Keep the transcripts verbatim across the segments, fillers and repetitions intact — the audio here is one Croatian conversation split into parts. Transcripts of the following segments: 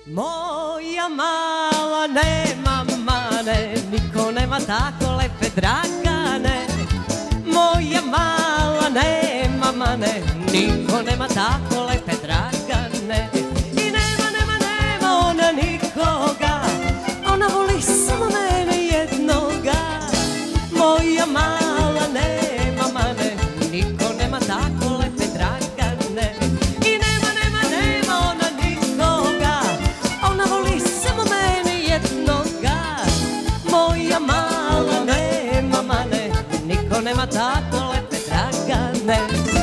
Moja mala nema mane, niko nema tako lepe dragane. Moja mala nema mane, niko nema tako lepe dragane. I nema, nema, nema ona nikoga, ona voli samo mene jednoga. Moja mala nema mane, niko nema tako lepe dragane. I nema, nema, nema ona nikoga, ona voli samo mene jednoga. Moja mala nema mane, niko nema tako lepe dragane.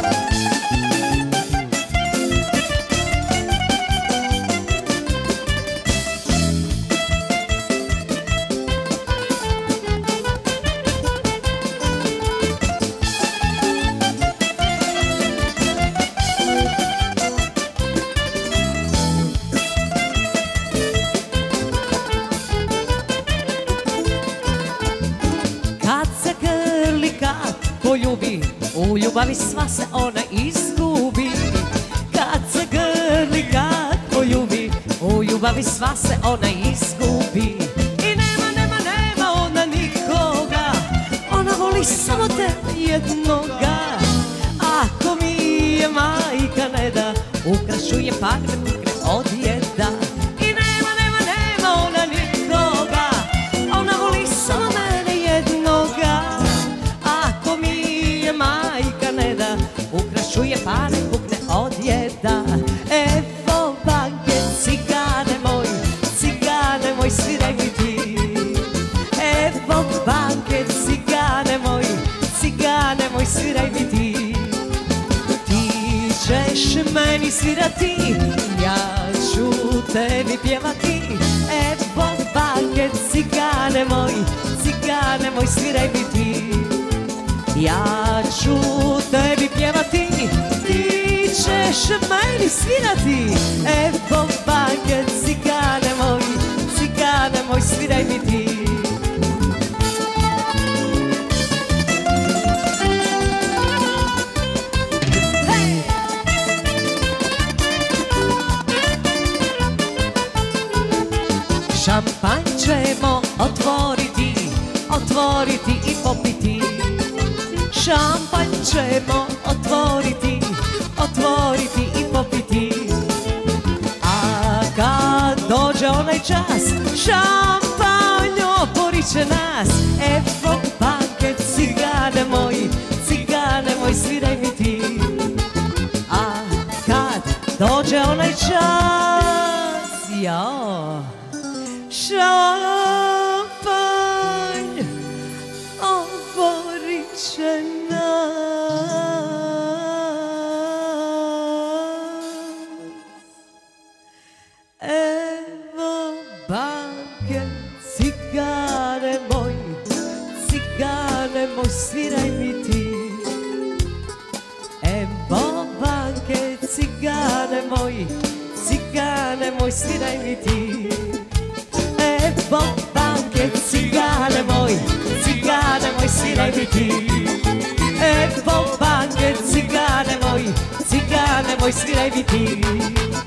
Poljubi, u ljubavi sva se ona izgubi. Kad se grli, kad poljubi, u ljubavi sva se ona izgubi. I nema, nema, nema ona nikoga, ona voli samo te jednoga. Ako mi je majka ne da, ukrašu je pak da kukne od jeda. I nema, nema, nema ona nikoga, ona voli samo mene jednoga. Majka ne da, ukrašu je pare, kukne od jeda. Evo banke, cigane moj, cigane moj, sviraj mi ti. Evo banke, cigane moj, cigane moj, sviraj mi ti. Ti ćeš meni svirati, ja ću tebi pjevati. Evo banke, cigane moj, cigane moj, sviraj mi ti. Ja ću tebi pjevati, ti ćeš meni svirati. Evo banke, cigane moj, cigane moj, sviraj mi ti. Hey! Šampanj ćemo otvoriti, otvoriti i popiti. Šampanj ćemo otvoriti, otvoriti i popiti. A kad dođe onaj čas, šampanj oporit će nas. Evo banke, cigane moji, cigane moj, sviraj mi ti. A kad dođe onaj čas, ja, šampanj oporit će nas. Evo banke, cigane moj, cigane moj, sviraj mi ti. Evo banke, cigane moj, cigane moj, sviraj mi ti. Evo banke, cigane moj, cigane moj, sviraj mi ti. Evo banke, cigane moj, cigane moj, sviraj mi ti.